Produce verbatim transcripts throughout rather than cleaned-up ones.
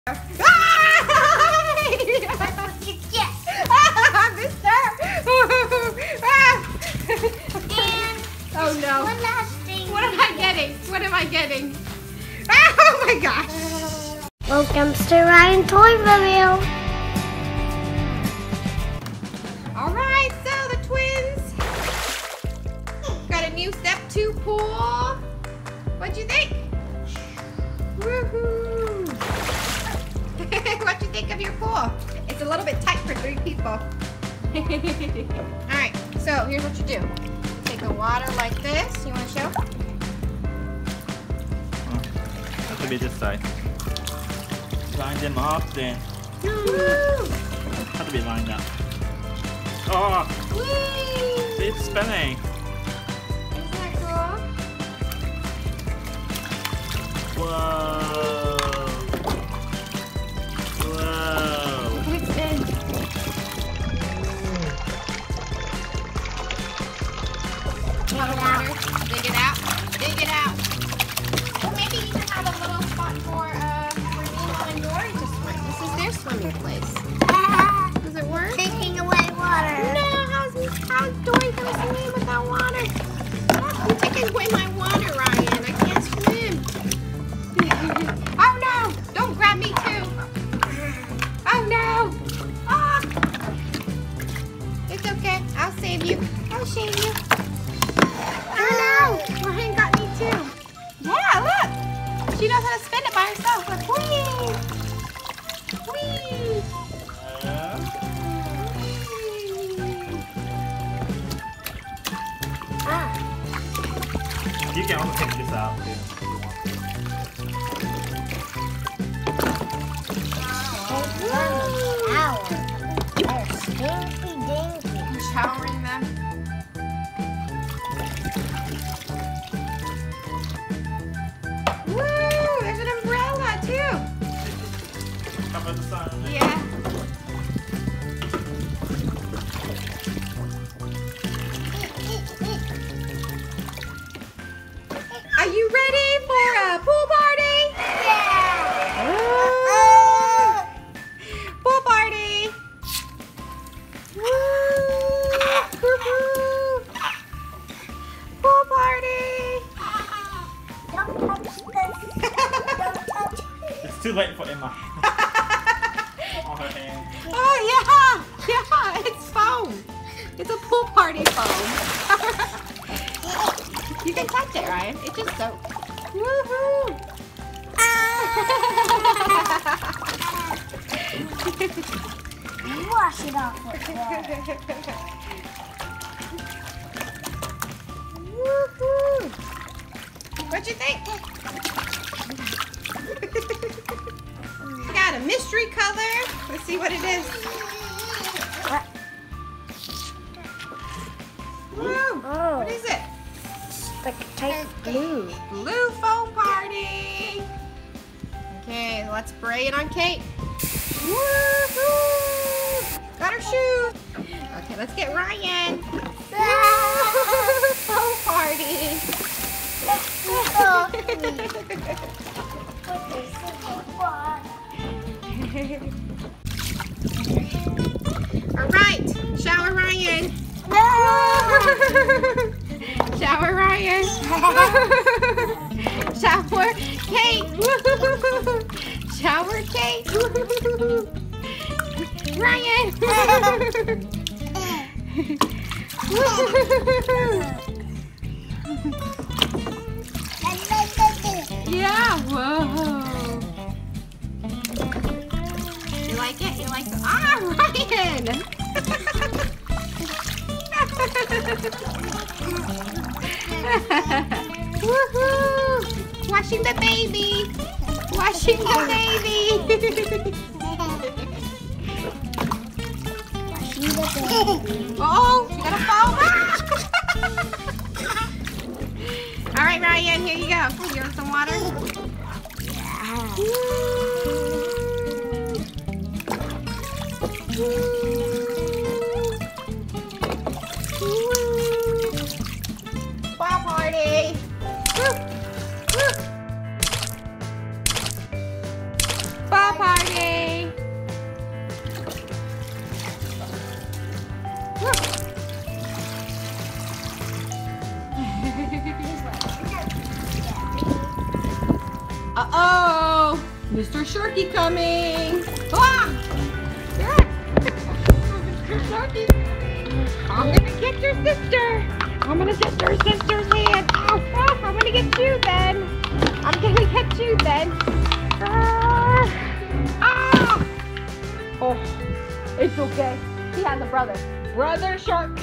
Oh no. One last thing. What am I getting? What am I getting? Oh my gosh. Welcome to Ryan ToysReview. Alright, so the twins got a new Step two pool. What'd you think? Woohoo! What'd you think of your pool? It's a little bit tight for three people. Alright, so here's what you do. Take the water like this. You want to show? Oh, have to be this side. Line them up then. Woo! Have to be lined up. Oh! Whee! See, it's spinning. Isn't that cool? Whoa! Whoa! Look at it spin. Dig it out. Dig it out. Dig it out. Well, maybe you can have a little spot for uh, for Nemo and Dory to swim. This is their swimming place. Does it work? Taking away water. No, how's, how's Dory gonna swim without water? You're taking away my water, Ryan. I can't swim. Oh no! Don't grab me too. Oh no! Ah! It's okay. I'll save you. I'll save you. Oh no! Ryan got me too. Yeah, look! She knows how to spin it by herself. Look, whee! Whee! Ah. You can also take this out too. They're stinky dinky. You're showering them. Woo! There's an umbrella too. Cover the sun. Yeah. Are you ready for a pool party? Yeah. Ooh. Pool party. Woo! Woo-hoo. Pool party. Don't touch this. Don't touch it. It's too late for Emma. On her hand. Oh yeah, yeah, it's foam. It's a pool party foam. You can touch it, Ryan. It just soaks. Woohoo! Wash it off with water. Woohoo! What'd you think? Got a mystery color. Let's see what it is. What? Woo! Oh. What is it? It's like a type of blue. Blue foam party. Okay, let's spray it on Kate. Woohoo! Got her shoes. Okay, let's get Ryan. Foam party. All right, shower Ryan. Shower Ryan. Shower Kate. Shower Kate. Ryan. Yeah, whoa. You like it? You like it? Ah, Ryan! Woohoo! Washing the baby! Washing the baby! Oh, you gotta fall back! All right, Ryan, here you go. You want some water? Yeah. Spa party! Woo! Woo! Spa party! Mister Sharky coming. Ah! Mister Sharky. I'm gonna get your sister. I'm gonna get your sister's hand. Oh, oh, I'm gonna get you then. I'm gonna get you then. Ah! Ah! Oh, it's okay. He has a brother. Brother shark.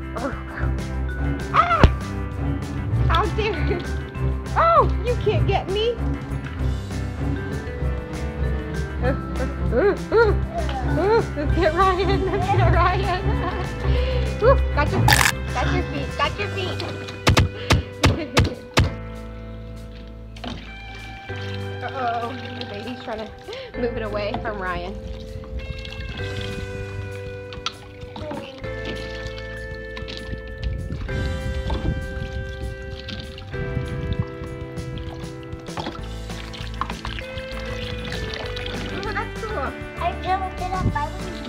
Ah! How dare you? Oh, you can't get me. Uh, uh, uh, uh, uh, let's get Ryan. Let's get Ryan. Ooh, got your feet. Got your feet. Got your feet. Uh-oh. The baby's trying to move it away from Ryan. I jumped it up by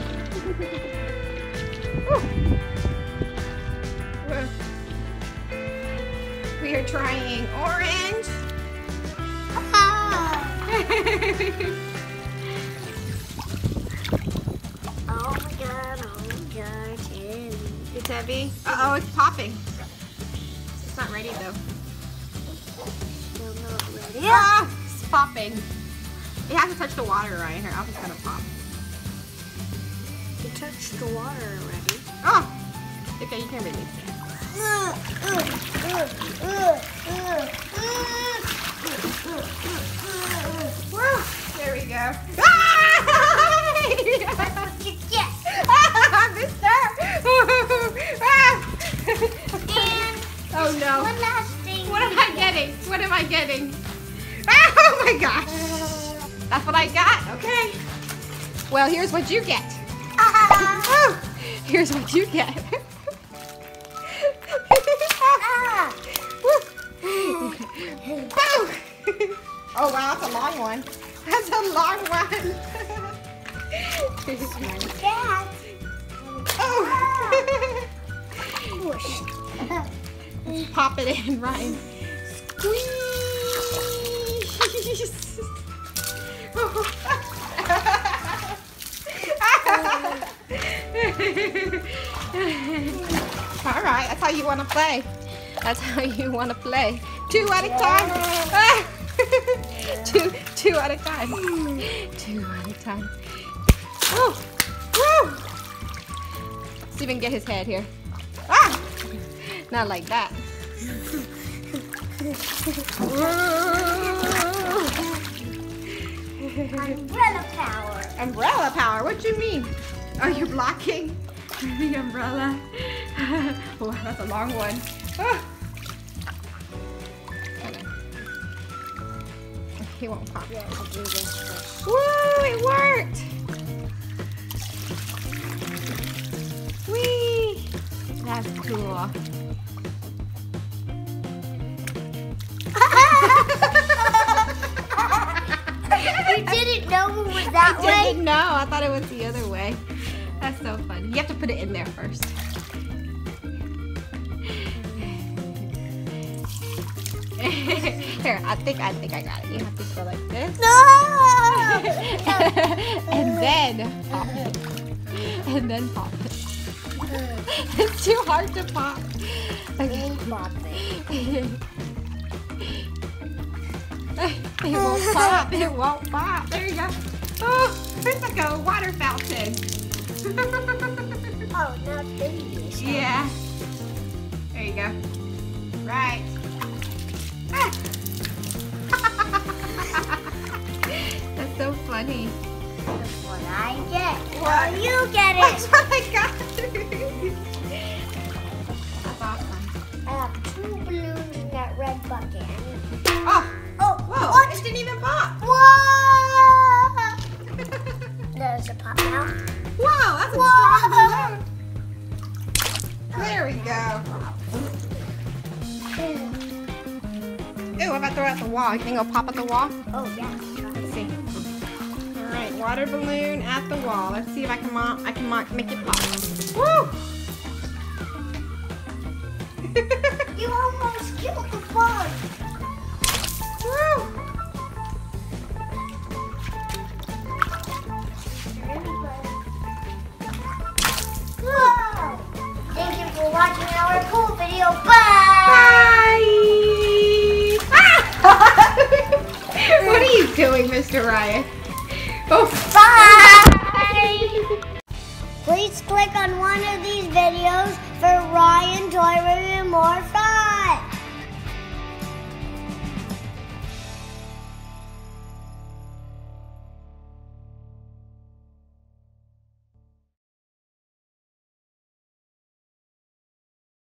We are trying orange. Ah. Oh my god, oh my god, it's heavy. It's heavy. Uh-oh, it's popping. It's not ready though. Still not ready. Ah, it's popping. It has to touch the water, Ryan. Or else it's gonna pop. You touched the water already. Oh! Okay, you can release it. Uh, uh, uh, uh, uh, Woo! There we go. Ah! Yes. Ah, Mister! Ah! And Oh no. one last thing. What am I getting? What am I getting? Ah, oh my gosh. That's what I got. Okay. Well, here's what you get. Ah. Here's what you get. Ah. Oh wow, that's a long one. That's a long one. Dad. Oh. Whoosh. Pop it in, Ryan. Squeeze. All right, that's how you want to play. That's how you want to play. Two at a time. two, two at a time. Two at a time. Woo, woo. Let's even get his head here. Ah, not like that. Umbrella power. Umbrella power? What do you mean? Are you blocking the umbrella? Oh, that's a long one. Ah. He won't pop. Yeah, I'll do this first. Woo! It worked! Whee! That's cool. You didn't know it was that I way? didn't know. I thought it was the other way. That's so funny. You have to put it in there first. Here, I think I think I got it. You have to go like this. No! And then pop it. And then pop it. It's too hard to pop. Okay. Pop it. It won't pop. It won't pop. There you go. Oh, it's like a water fountain. Oh, not babies. Yeah. There you go. Right. Ah. That's so funny. That's what I get. Well, you get it. That's what I got. That's awesome. I have two balloons in that red bucket. Oh. Oh, Whoa. what? It didn't even pop. Whoa! There's a pop now. Whoa, that's a Whoa. strong balloon. There we go. Ooh, what if I throw it at the wall? You think it'll pop at the wall? Oh, yeah. Let's see. All right, water balloon at the wall. Let's see if I can mo I can mo make it pop. Woo! You almost killed the fun. Woo! doing, Mister Ryan. Oh, Bye! Please click on one of these videos for Ryan Toy Review more fun.